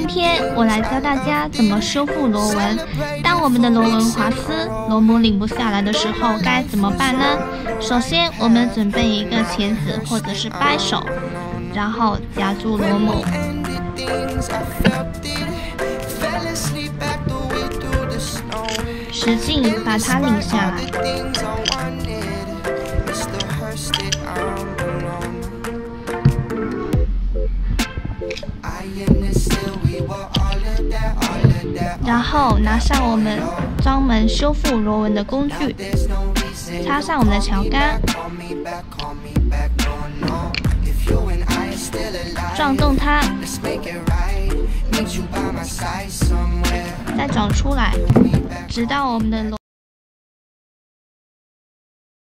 今天我来教大家怎么修复螺纹。当我们的螺纹滑丝、螺母拧不下来的时候，该怎么办呢？首先，我们准备一个钳子或者是掰手，然后夹住螺母，使劲把它拧下来。然后拿上我们专门修复螺纹的工具，插上我们的桥杆，转动它，再转出来，直到我们的螺